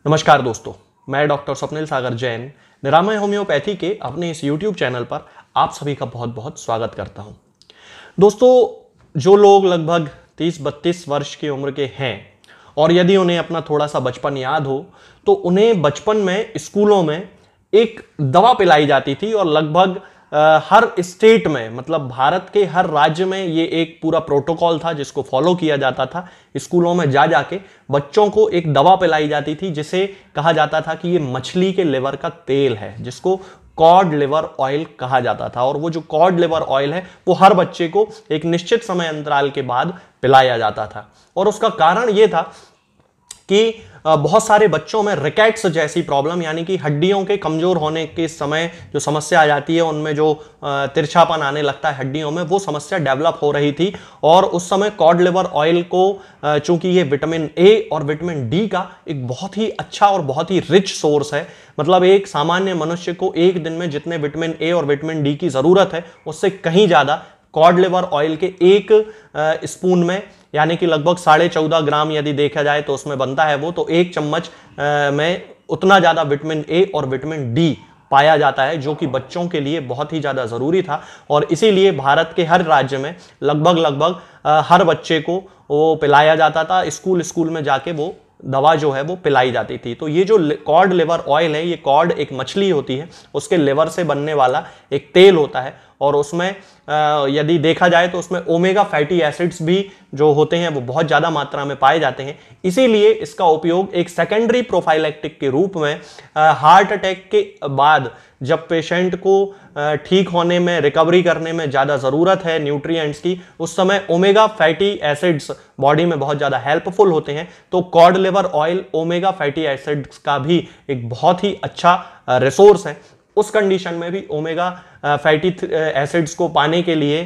नमस्कार दोस्तों, मैं डॉक्टर स्वप्निल सागर जैन निरामय होम्योपैथी के अपने इस YouTube चैनल पर आप सभी का बहुत बहुत स्वागत करता हूं। दोस्तों, जो लोग लगभग 30-32 वर्ष की उम्र के हैं और यदि उन्हें अपना थोड़ा सा बचपन याद हो तो उन्हें बचपन में स्कूलों में एक दवा पिलाई जाती थी और लगभग हर स्टेट में, मतलब भारत के हर राज्य में ये एक पूरा प्रोटोकॉल था जिसको फॉलो किया जाता था। स्कूलों में जा जाके बच्चों को एक दवा पिलाई जाती थी जिसे कहा जाता था कि ये मछली के लिवर का तेल है, जिसको कॉड लिवर ऑयल कहा जाता था। और वो जो कॉड लिवर ऑयल है वो हर बच्चे को एक निश्चित समय अंतराल के बाद पिलाया जाता था। और उसका कारण ये था कि बहुत सारे बच्चों में रिकेट्स जैसी प्रॉब्लम, यानी कि हड्डियों के कमजोर होने के समय जो समस्या आ जाती है, उनमें जो तिरछापन आने लगता है हड्डियों में, वो समस्या डेवलप हो रही थी। और उस समय कॉड लिवर ऑयल को, चूंकि ये विटामिन ए और विटामिन डी का एक बहुत ही अच्छा और बहुत ही रिच सोर्स है, मतलब एक सामान्य मनुष्य को एक दिन में जितने विटामिन ए और विटामिन डी की जरूरत है उससे कहीं ज्यादा कॉड लिवर ऑयल के एक स्पून में, यानी कि लगभग 14.5 ग्राम यदि देखा जाए तो उसमें बनता है वो, तो एक चम्मच में उतना ज्यादा विटामिन ए और विटामिन डी पाया जाता है, जो कि बच्चों के लिए बहुत ही ज्यादा जरूरी था। और इसीलिए भारत के हर राज्य में लगभग हर बच्चे को वो पिलाया जाता था। स्कूल में जाके वो दवा जो है वो पिलाई जाती थी। तो ये जो कॉड लिवर ऑयल है, ये कॉड एक मछली होती है, उसके लिवर से बनने वाला एक तेल होता है। और उसमें यदि देखा जाए तो उसमें ओमेगा फैटी एसिड्स भी जो होते हैं वो बहुत ज़्यादा मात्रा में पाए जाते हैं। इसीलिए इसका उपयोग एक सेकेंडरी प्रोफाइलैक्टिक के रूप में हार्ट अटैक के बाद जब पेशेंट को ठीक होने में, रिकवरी करने में ज़्यादा ज़रूरत है न्यूट्रिएंट्स की, उस समय ओमेगा फैटी एसिड्स बॉडी में बहुत ज़्यादा हेल्पफुल होते हैं। तो cod liver oil omega fatty acids का भी एक बहुत ही अच्छा रिसोर्स है। उस कंडीशन में भी ओमेगा फैटी एसिड्स को पाने के लिए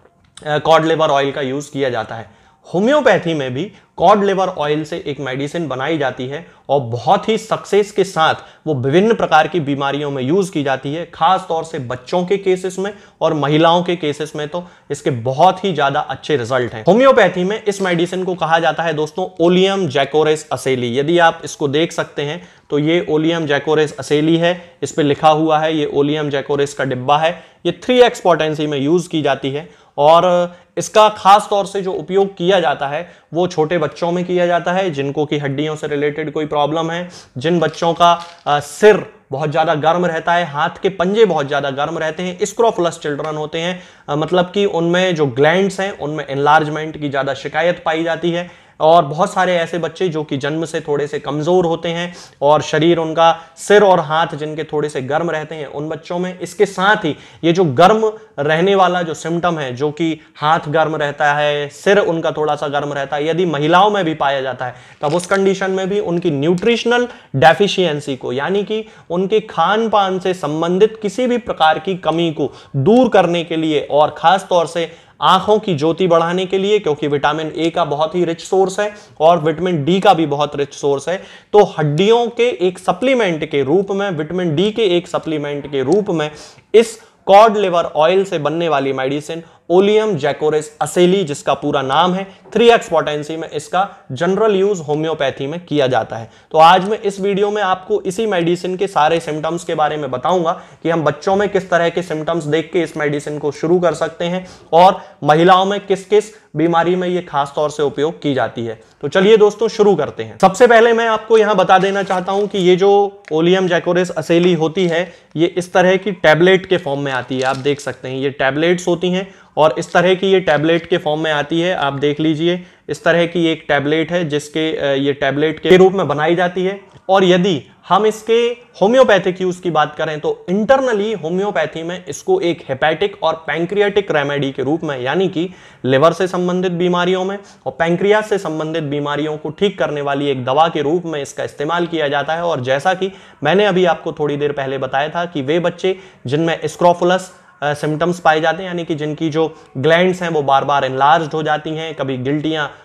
कॉड लिवर ऑयल का यूज किया जाता है। होम्योपैथी में भी कॉड लिवर ऑयल से एक मेडिसिन बनाई जाती है और बहुत ही सक्सेस के साथ वो विभिन्न प्रकार की बीमारियों में यूज की जाती है, खास तौर से बच्चों के केसेस में और महिलाओं के केसेस में तो इसके बहुत ही ज्यादा अच्छे रिजल्ट हैं। होम्योपैथी में इस मेडिसिन को कहा जाता है दोस्तों ओलियम जैकोरेस असेली। यदि आप इसको देख सकते हैं तो ये ओलियम जैकोरेस असेली है, इस पे लिखा हुआ है, ये ओलियम जैकोरेस का डिब्बा है। ये 3x पोटेंसी में यूज की जाती है और इसका खास तौर से जो उपयोग किया जाता है वो छोटे बच्चों में किया जाता है जिनको की हड्डियों से रिलेटेड कोई प्रॉब्लम है, जिन बच्चों का सिर बहुत ज्यादा गर्म रहता है, हाथ के पंजे बहुत ज्यादा गर्म रहते हैं, स्क्रोफुलस चिल्ड्रन होते हैं, मतलब कि उनमें जो ग्लैंड्स हैं उनमें एनलार्जमेंट की ज्यादा शिकायत पाई जाती है। और बहुत सारे ऐसे बच्चे जो कि जन्म से थोड़े से कमजोर होते हैं और शरीर उनका, सिर और हाथ जिनके थोड़े से गर्म रहते हैं, उन बच्चों में। इसके साथ ही ये जो गर्म रहने वाला जो सिम्टम है, जो कि हाथ गर्म रहता है, सिर उनका थोड़ा सा गर्म रहता है, यदि महिलाओं में भी पाया जाता है तब उस कंडीशन में भी उनकी न्यूट्रिशनल डेफिशिएंसी को, यानी कि उनके खान पान से संबंधित किसी भी प्रकार की कमी को दूर करने के लिए और खास तौर से आंखों की ज्योति बढ़ाने के लिए, क्योंकि विटामिन ए का बहुत ही रिच सोर्स है और विटामिन डी का भी बहुत रिच सोर्स है, तो हड्डियों के एक सप्लीमेंट के रूप में, विटामिन डी के एक सप्लीमेंट के रूप में इस कॉड लिवर ऑयल से बनने वाली मेडिसिन ओलियम जैकोरेस असेली, जिसका पूरा नाम है, 3x पोटेंसी में इसका जनरल यूज होम्योपैथी में किया जाता है। तो आज मैं इस वीडियो में आपको इसी मेडिसिन के सारे सिम्टम्स के बारे में बताऊंगा कि हम बच्चों में किस तरह के सिम्टम्स देख के इस मेडिसिन को शुरू कर सकते हैं और महिलाओं में किस किस बीमारी में ये खास तौर से उपयोग की जाती है। तो चलिए दोस्तों शुरू करते हैं। सबसे पहले मैं आपको यहां बता देना चाहता हूं कि ये जो ओलियम जैकोरेस असेली होती है ये इस तरह की टैबलेट के फॉर्म में आती है। आप देख सकते हैं ये टैबलेट्स होती हैं और इस तरह की ये टैबलेट के फॉर्म में आती है। आप देख लीजिए, इस तरह की एक टैबलेट है जिसके ये टैबलेट के रूप में बनाई जाती है। और यदि हम इसके होम्योपैथिक यूज की बात करें तो इंटरनली होम्योपैथी में इसको एक हेपेटिक और पैंक्रियाटिक रेमेडी के रूप में, यानी कि लिवर से संबंधित बीमारियों में और पैंक्रियास से संबंधित बीमारियों को ठीक करने वाली एक दवा के रूप में इसका इस्तेमाल किया जाता है। और जैसा कि मैंने अभी आपको थोड़ी देर पहले बताया था कि वे बच्चे जिनमें स्क्रोफुलस सिम्टम्स पाए जाते हैं, यानी कि जिनकी जो ग्लैंड्स हैं वो बार बार एनलार्ज्ड हो जाती हैं, कभी गिल्टियां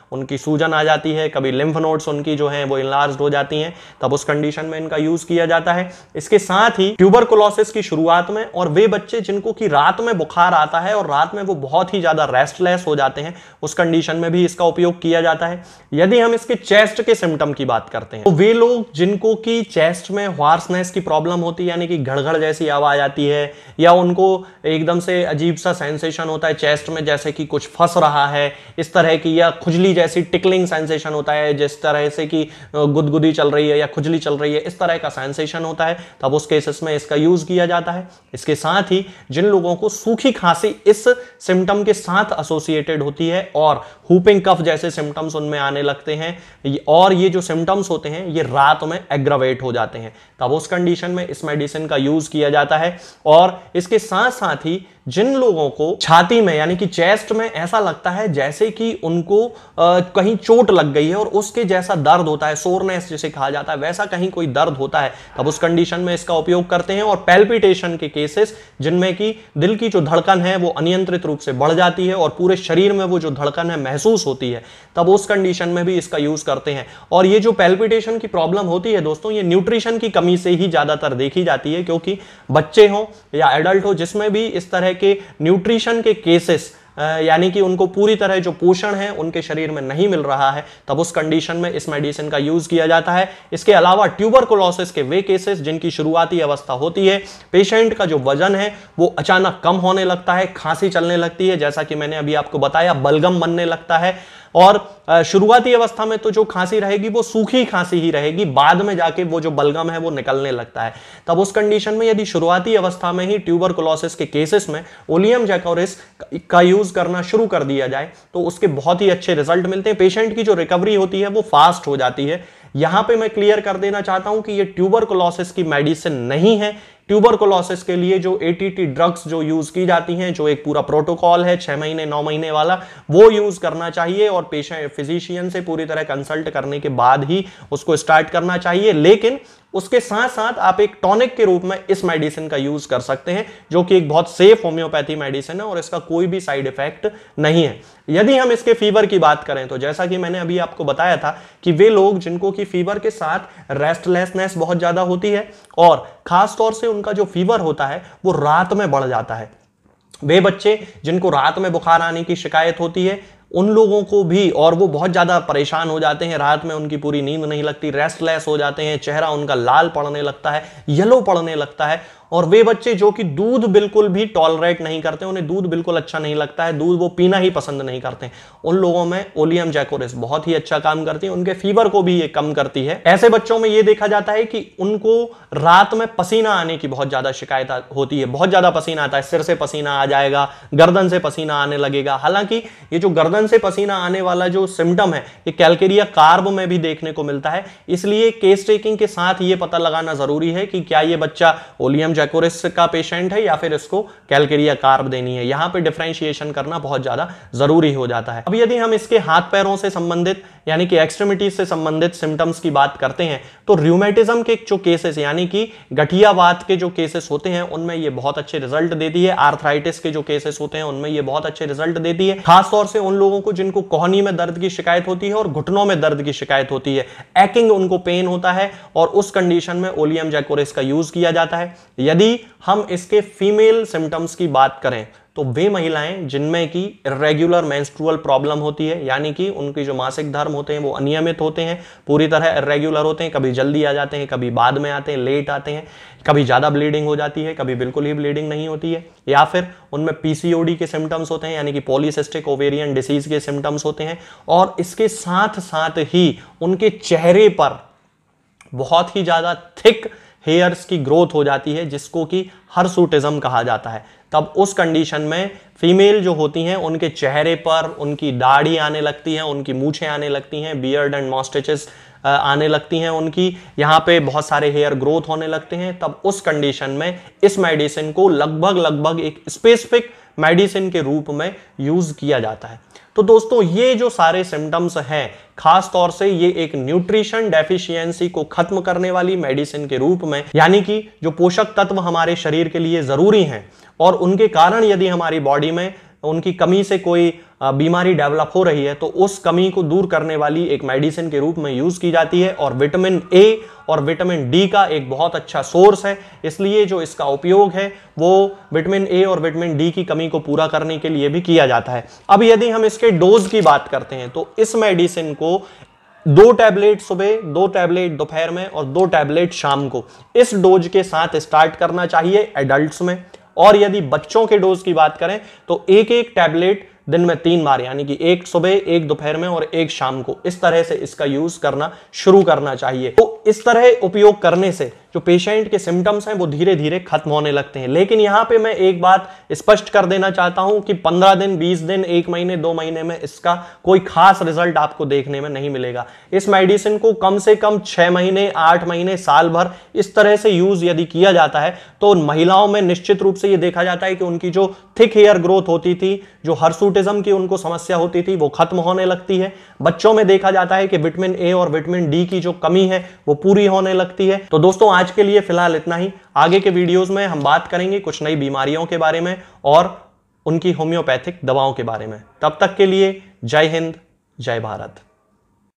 उनकी सूजन आ जाती है, कभी लिम्फ नोड्स उनकी जो हैं वो इनलार्ज्ड हो जाती हैं, तब उस कंडीशन में इनका यूज किया जाता है। इसके साथ ही ट्यूबरकुलोसिस की शुरुआत में और वे बच्चे जिनको कि रात में बुखार आता है और रात में वो बहुत ही ज्यादा रेस्टलेस हो जाते हैं, उस कंडीशन में भी इसका उपयोग किया जाता है। यदि हम इसके चेस्ट के सिम्टम की बात करते हैं तो वे लोग जिनको कि चेस्ट में हॉर्सनेस की प्रॉब्लम होती है, यानी कि घड़घड़ जैसी आवाज आती है, या उनको एकदम से अजीब सा सेंसेशन होता है चेस्ट में जैसे कि कुछ फंस रहा है इस तरह की, या खुजली जैसी टिकलिंग सेंसेशन होता है जिस तरह से कि गुदगुदी चल रही है या खुजली चल रही है, इस तरह का सेंसेशन होता है, तब उस केसेस में इसका यूज किया जाता है। इसके साथ ही जिन लोगों को सूखी खांसी इस सिम्टम के साथ एसोसिएटेड होती है और हुपिंग कफ जैसे सिम्टम्स उनमें आने लगते हैं और ये जो सिम्टम्स होते हैं ये रात में एग्रावेट हो जाते हैं, तब उस कंडीशन में इस मेडिसिन का यूज किया जाता है। और इसके साथ साथ ही जिन लोगों को छाती में यानी कि चेस्ट में ऐसा लगता है जैसे कि उनको कहीं चोट लग गई है और उसके जैसा दर्द होता है, सोरनेस जिसे कहा जाता है, वैसा कहीं कोई दर्द होता है, तब उस कंडीशन में इसका उपयोग करते हैं। और पैल्पिटेशन के केसेस जिनमें कि दिल की जो धड़कन है वो अनियंत्रित रूप से बढ़ जाती है और पूरे शरीर में वो जो धड़कन है महसूस होती है, तब उस कंडीशन में भी इसका यूज करते हैं। और ये जो पैल्पिटेशन की प्रॉब्लम होती है दोस्तों, ये न्यूट्रिशन की कमी से ही ज्यादातर देखी जाती है, क्योंकि बच्चे हो या एडल्ट हो जिसमें भी इस तरह के न्यूट्रिशन के केसेस यानी कि उनको पूरी तरह जो पोषण है उनके शरीर में नहीं मिल रहा है, तब उस कंडीशन में इस मेडिसिन का यूज किया जाता है। इसके अलावा ट्यूबरकुलोसिस के वे केसेस जिनकी शुरुआती अवस्था होती है, पेशेंट का जो वजन है वो अचानक कम होने लगता है, खांसी चलने लगती है, जैसा कि मैंने अभी आपको बताया, बलगम बनने लगता है, और शुरुआती अवस्था में तो जो खांसी रहेगी वो सूखी खांसी ही रहेगी, बाद में जाके वो जो बलगम है वो निकलने लगता है। तब उस कंडीशन में यदि शुरुआती अवस्था में ही ट्यूबरकुलोसिस के केसेस में ओलियम जैकोरिस का यूज करना शुरू कर दिया जाए तो उसके बहुत ही अच्छे रिजल्ट मिलते हैं, पेशेंट की जो रिकवरी होती है वो फास्ट हो जाती है। यहां पे मैं क्लियर कर देना चाहता हूं कि ये ट्यूबरकुलोसिस की मेडिसिन नहीं है। ट्यूबरकुलोसिस के लिए जो एटीटी ड्रग्स जो यूज की जाती हैं, जो एक पूरा प्रोटोकॉल है 6 महीने 9 महीने वाला, वो यूज करना चाहिए और पेशेंट फिजिशियन से पूरी तरह कंसल्ट करने के बाद ही उसको स्टार्ट करना चाहिए। लेकिन उसके साथ साथ आप एक टॉनिक के रूप में इस मेडिसिन का यूज कर सकते हैं, जो कि एक बहुत सेफ होम्योपैथी मेडिसिन है और इसका कोई भी साइड इफेक्ट नहीं है। यदि हम इसके फीवर की बात करें तो जैसा कि मैंने अभी आपको बताया था कि वे लोग जिनको कि फीवर के साथ रेस्टलेसनेस बहुत ज्यादा होती है और खास तौर से उनका जो फीवर होता है वो रात में बढ़ जाता है, वे बच्चे जिनको रात में बुखार आने की शिकायत होती है उन लोगों को भी, और वो बहुत ज्यादा परेशान हो जाते हैं, रात में उनकी पूरी नींद नहीं लगती, रेस्टलेस हो जाते हैं, चेहरा उनका लाल पड़ने लगता है, येलो पड़ने लगता है, और वे बच्चे जो कि दूध बिल्कुल भी टॉलरेट नहीं करते, उन्हें दूध बिल्कुल अच्छा नहीं लगता है, दूध वो पीना ही पसंद नहीं करते, उन लोगों में ओलियम जैकोरिस बहुत ही अच्छा काम करती है, उनके फीवर को भी ये कम करती है। ऐसे बच्चों में ये देखा जाता है कि उनको रात में पसीना आने की बहुत ज्यादा शिकायत होती है, बहुत ज्यादा पसीना आता है, सिर से पसीना आ जाएगा, गर्दन से पसीना आने लगेगा। हालांकि ये जो गर्दन से पसीना आने वाला जो सिम्टम है ये कैलकेरिया कार्ब में भी देखने को मिलता है, इसलिए केस टेकिंग के साथ ये पता लगाना जरूरी है कि क्या ये बच्चा ओलियम जैकोरिस का पेशेंट है या फिर इसको कैलकेरिया कार्ब देनी है। यहां पे डिफरेंशिएशन करना बहुत ज्यादा जरूरी हो जाता है। अब यदि हम इसके हाथ पैरों से संबंधित यानी कि एक्सट्रीमिटीज से संबंधित सिम्टम्स की बात करते हैं तो रूमेटिज्म के जो केसेस यानी कि गठियावात के जो केसेस होते हैं उनमें ये बहुत अच्छे रिजल्ट देती है, आर्थराइटिस के जो केसेस होते हैं उनमें ये बहुत अच्छे रिजल्ट देती है, खासतौर से उन लोगों को जिनको कोहनी में दर्द की शिकायत होती है और घुटनों में दर्द की शिकायत होती है, एक्किंग उनको पेन होता है, और उस कंडीशन में ओलियम जैकोरिस का यूज किया जाता है। यदि हम इसके फीमेल सिम्टम्स की बात करें तो वे महिलाएं जिनमें की इर्रेगुलर मेंस्ट्रुअल प्रॉब्लम होती है, यानी कि उनके जो मासिक धर्म होते हैं वो अनियमित होते हैं, पूरी तरह इर्रेगुलर होते हैं, कभी जल्दी आ जाते हैं, कभी बाद में आते हैं, लेट आते हैं, कभी ज्यादा ब्लीडिंग हो जाती है, कभी बिल्कुल ही ब्लीडिंग नहीं होती है, या फिर उनमें पीसीओडी के सिम्टम्स होते हैं यानी कि पॉलीसिस्टिक ओवेरियन डिसीज के सिम्टम्स होते हैं, और इसके साथ साथ ही उनके चेहरे पर बहुत ही ज्यादा थिक हेयर्स की ग्रोथ हो जाती है जिसको कि हर्सुटिज्म कहा जाता है। तब उस कंडीशन में फीमेल जो होती हैं उनके चेहरे पर उनकी दाढ़ी आने लगती है, उनकी मूछें आने लगती हैं, बियर्ड एंड मॉस्टेचेस आने लगती हैं, उनकी यहाँ पे बहुत सारे हेयर ग्रोथ होने लगते हैं। तब उस कंडीशन में इस मेडिसिन को लगभग एक स्पेसिफिक मेडिसिन के रूप में यूज किया जाता है। तो दोस्तों ये जो सारे सिम्टम्स हैं खास तौर से ये एक न्यूट्रिशन डेफिशिएंसी को खत्म करने वाली मेडिसिन के रूप में, यानी कि जो पोषक तत्व हमारे शरीर के लिए जरूरी हैं और उनके कारण यदि हमारी बॉडी में उनकी कमी से कोई बीमारी डेवलप हो रही है तो उस कमी को दूर करने वाली एक मेडिसिन के रूप में यूज की जाती है। और विटामिन ए और विटामिन डी का एक बहुत अच्छा सोर्स है, इसलिए जो इसका उपयोग है वो विटामिन ए और विटामिन डी की कमी को पूरा करने के लिए भी किया जाता है। अब यदि हम इसके डोज की बात करते हैं तो इस मेडिसिन को 2 टैबलेट सुबह, 2 टैबलेट दोपहर में और 2 टैबलेट शाम को इस डोज के साथ स्टार्ट करना चाहिए एडल्ट्स में। और यदि बच्चों के डोज की बात करें तो एक एक टैबलेट दिन में 3 बार, यानी कि एक सुबह, एक दोपहर में और एक शाम को, इस तरह से इसका यूज करना शुरू करना चाहिए। तो इस तरह उपयोग करने से जो पेशेंट के सिम्टम्स हैं वो धीरे धीरे खत्म होने लगते हैं। लेकिन यहां पे मैं एक बात स्पष्ट कर देना चाहता हूं कि 15 दिन, 20 दिन, 1 महीने, 2 महीने में इसका कोई खास रिजल्ट आपको देखने में नहीं मिलेगा। इस मेडिसिन को कम से कम 6 महीने, 8 महीने, साल भर इस तरह से यूज यदि किया जाता है तो महिलाओं में निश्चित रूप से यह देखा जाता है कि उनकी जो थिक हेयर ग्रोथ होती थी, जो हर्सुटिज्म की उनको समस्या होती थी, वो खत्म होने लगती है। बच्चों में देखा जाता है कि विटामिन ए और विटामिन डी की जो कमी है वो पूरी होने लगती है। तो दोस्तों आज के लिए फिलहाल इतना ही। आगे के वीडियोस में हम बात करेंगे कुछ नई बीमारियों के बारे में और उनकी होम्योपैथिक दवाओं के बारे में। तब तक के लिए जय हिंद, जय भारत।